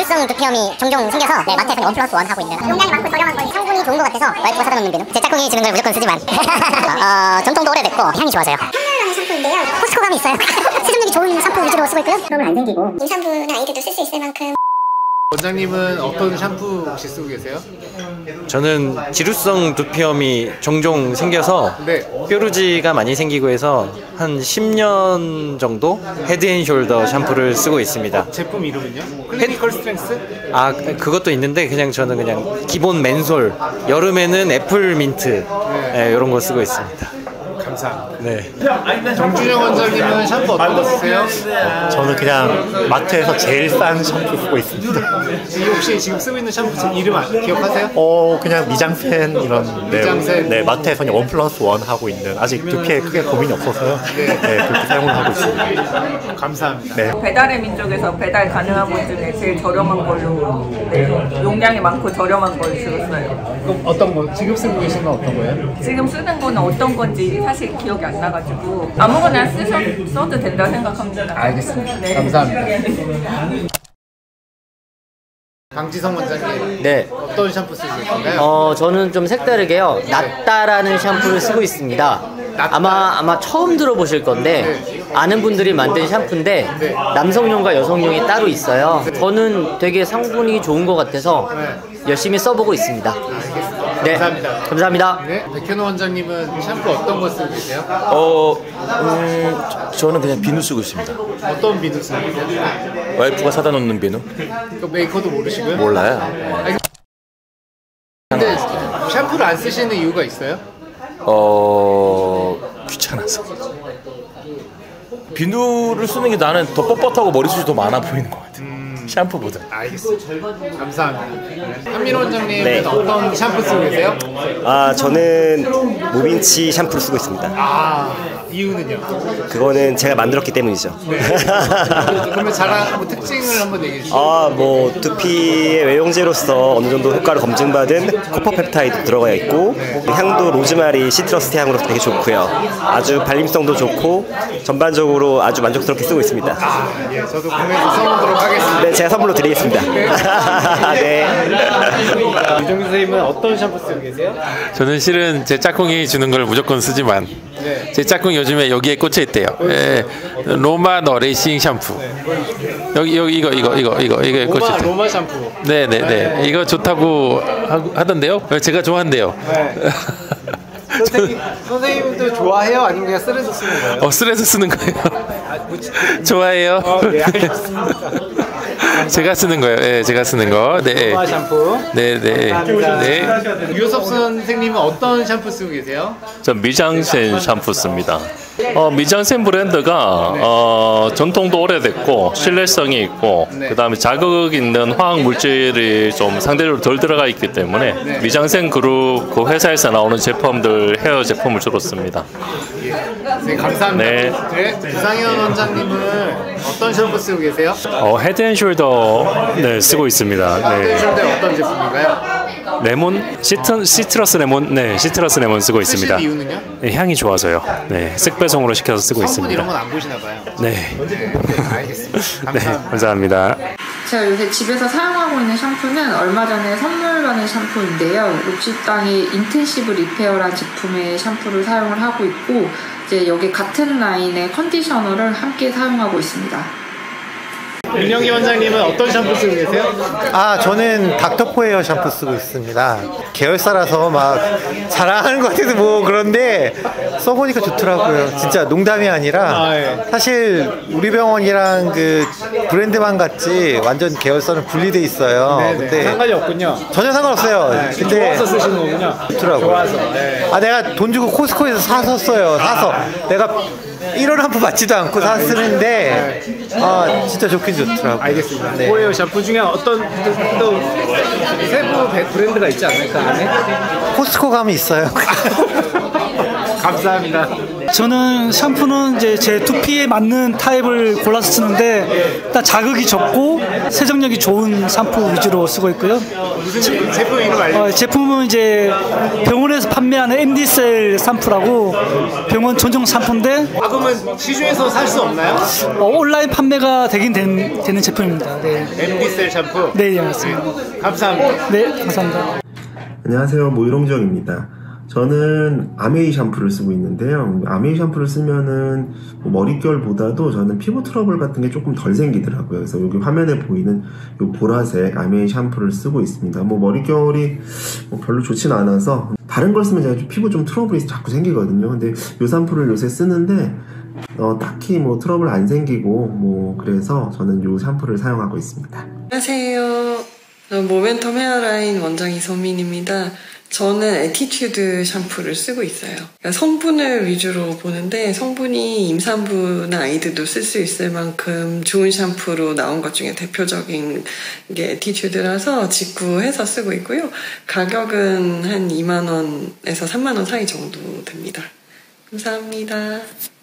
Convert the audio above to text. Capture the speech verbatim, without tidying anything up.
지루성 두피염이 종종 생겨서 네, 마트에서 원 플러스 원 하고 있는 용량이 많고 저렴한 거니 성분이 좋은 것 같아서 와이프가 사다 놓는 비누. 제 짝꿍이 주는 걸 무조건 쓰지만 어, 전통도 오래됐고 향이 좋아져요. 향나는 샴푸인데요. 포스코감이 있어요. 수정력이 좋은 샴푸 위주로 쓰고 있고요. 그러면 안 생기고 임산부나 아이들도 쓸 수 있을 만큼. 원장님은 어떤 샴푸 혹시 쓰고 계세요? 저는 지루성 두피염이 종종 생겨서 네. 뾰루지가 많이 생기고 해서 한 십 년 정도 헤드앤숄더 샴푸를 쓰고 있습니다. 제품 이름은요? 클리니컬 스트렝스? 아, 그것도 있는데 그냥 저는 그냥 기본 맨솔, 여름에는 애플민트 네, 이런 거 쓰고 있습니다. 감사합니다. 네. 정준영 원장님은 샴푸 어떤 거 쓰세요? 저는 그냥 마트에서 제일 싼 샴푸 쓰고 있습니다. 지금 혹시 지금 쓰고 있는 샴푸 이름 기억하세요? 어 그냥 미장센 이런 미장센? 네, 네 마트에서는 원 플러스 원 하고 있는 아직 두피에 크게 고민이 없어서요. 네, 네 그렇게 사용을 하고 있습니다. 감사합니다. 네. 배달의 민족에서 배달 가능한 것 중에 제일 저렴한 걸로 네, 용량이 많고 저렴한 걸 주로 써요. 그럼 어떤 거? 지금 쓰고 계신 건 어떤 거예요? 지금 쓰는 거는 어떤 건지 사실 기억이 안 나가지고 아무거나 쓰셔, 써도 된다 생각합니다. 알겠습니다. 네. 감사합니다. 강지성 원장님, 네. 어떤 샴푸 쓰고 계신가요? 어, 저는 좀 색다르게요. 낫다라는 샴푸를 쓰고 있습니다. 낫다. 아마 아마 처음 들어보실 건데 네. 아는 분들이 만든 샴푸인데 네. 남성용과 여성용이 따로 있어요. 저는 되게 성분이 좋은 것 같아서 열심히 써보고 있습니다. 네, 감사합니다. 감사합니다. 네, 백현우 원장님은 샴푸 어떤 거 쓰고 계세요? 어, 음, 저는 그냥 비누 쓰고 있습니다. 어떤 비누 쓰고 계세요? 와이프가 사다 놓는 비누? 그 메이커도 모르시고요? 몰라요. 아니, 근데 샴푸를 안 쓰시는 이유가 있어요? 어, 귀찮아서. 비누를 쓰는 게 나는 더 뻣뻣하고 머리숱이 더 많아 보이는 것 같아. 음. 샴푸보다. 알겠습니다. 감사합니다. 한민호 원장님은 네. 어떤 샴푸 쓰고 계세요? 아 저는 모빈치 샴푸를 쓰고 있습니다. 아 이유는요? 그거는 제가 만들었기 때문이죠. 네. 그러면 자랑 뭐 특징을 한번 얘기해 주시죠. 아뭐 두피의 외용제로서 어느 정도 효과를 검증받은 코퍼펩타이드 들어가 있고 향도 로즈마리 시트러스 향으로 되게 좋고요. 아주 발림성도 좋고 전반적으로 아주 만족스럽게 쓰고 있습니다. 아, 예, 저도 구매해서 써보도록 하겠습니다. 네, 제가 선물로 드리겠습니다. 네. 유정규 선생님은 어떤 샴푸 쓰고 계세요? 저는 실은 제 짝꿍이 주는 걸 무조건 쓰지만 네. 제 짝꿍이 요즘에 여기에 꽂혀 있대요. 예, 로마 너레이싱 샴푸. 여기 여기 이거 이거 이거 이거 이거에 꽂혀 로마, 있대요. 로마 샴푸. 네네네. 네. 이거 좋다고 하, 하던데요. 제가 좋아한대요. 네. 선생님, 선생님도 좋아해요? 아니면 그냥 쓰레서 쓰는 거예요? 어, 쓰레서 쓰는 거예요. 아, 뭐, 좋아해요. 어, 네, 알겠습니다. 제가 쓰는 거예요. 네, 제가 쓰는 거. 네. 로마 샴푸. 네, 네. 네. 유효섭 선생님은 어떤 샴푸 쓰고 계세요? 전 미장센 샴푸 씁니다. 어, 미장센 브랜드가 네. 어, 전통도 오래됐고 신뢰성이 있고 네. 그 다음에 자극 있는 화학 물질이 좀 상대적으로 덜 들어가 있기 때문에 네. 미장센 그룹 그 회사에서 나오는 제품들 헤어 제품을 주로 씁니다. 예. 네, 감사합니다. 네. 네. 구상현 원장님은 어떤 샴푸 쓰고 계세요? 어, 헤드앤숄더 네, 쓰고 있습니다. 네. 헤드앤숄더 어떤 제품인가요? 레몬 시트, 시트러스 레몬 네 시트러스 레몬 쓰고 있습니다. 쓰신 이유는요? 네, 향이 좋아서요. 네, 쓱배송으로 시켜서 쓰고 성분 있습니다. 이런 건 안 보시나 봐요. 네. 네, 네, 알겠습니다. 감사합니다. 네, 감사합니다. 제가 요새 집에서 사용하고 있는 샴푸는 얼마 전에 선물 받은 샴푸인데요. 록시땅의 인텐시브 리페어라는 제품의 샴푸를 사용을 하고 있고 이제 여기 같은 라인의 컨디셔너를 함께 사용하고 있습니다. 민영기 원장님은 어떤 샴푸 쓰고 계세요? 아 저는 닥터포에어 샴푸 쓰고 있습니다. 계열사라서 막 자랑하는 것 같아서 뭐 그런데 써보니까 좋더라고요. 진짜 농담이 아니라 아, 예. 사실 우리 병원이랑 그 브랜드만 같지 완전 계열사는 분리돼 있어요. 네네. 근데 상관이 없군요. 전혀 상관없어요. 네, 근데 좋아서 쓰시는 거군요. 좋더라고요. 좋아서. 네. 아 내가 돈 주고 코스코에서 사서 써요. 사서 내가 일 원 한 푼 받지도 않고 사 쓰는데 아 진짜 좋긴 좋더라고요. 알겠습니다. 네. 포에어 샴푸 중에 어떤 또, 또 세부 브랜드가 있지 않을까 안에? 코스코 가면 있어요. 감사합니다. 저는 샴푸는 이제 제 두피에 맞는 타입을 골라서 쓰는데 일단 자극이 적고 세정력이 좋은 샴푸 위주로 쓰고 있고요. 무슨 제품 이름 알려주세요. 어, 제품은 이제 병원에서 판매하는 엠디셀 샴푸라고 병원 전용 샴푸인데 아, 그러면 시중에서 살 수 없나요? 어, 온라인 판매가 되긴 된, 되는 제품입니다. 네. 엠디셀 샴푸? 네, 예, 맞습니다. 감사합니다. 네, 감사합니다. 안녕하세요, 모유롱정입니다. 저는 아메이 샴푸를 쓰고 있는데요. 아메이 샴푸를 쓰면은 뭐 머릿결보다도 저는 피부 트러블 같은 게 조금 덜 생기더라고요. 그래서 여기 화면에 보이는 이 보라색 아메이 샴푸를 쓰고 있습니다. 뭐 머릿결이 뭐 별로 좋진 않아서 다른 걸 쓰면 제가 좀 피부 좀 트러블이 자꾸 생기거든요. 근데 이 샴푸를 요새 쓰는데 어, 딱히 뭐 트러블 안 생기고 뭐 그래서 저는 이 샴푸를 사용하고 있습니다. 안녕하세요. 모멘텀 헤어라인 원장 이소민입니다. 저는 에티튜드 샴푸를 쓰고 있어요. 그러니까 성분을 위주로 보는데 성분이 임산부나 아이들도 쓸 수 있을 만큼 좋은 샴푸로 나온 것 중에 대표적인 게 에티튜드라서 직구해서 쓰고 있고요. 가격은 한 이만 원에서 삼만 원 사이 정도 됩니다. 감사합니다.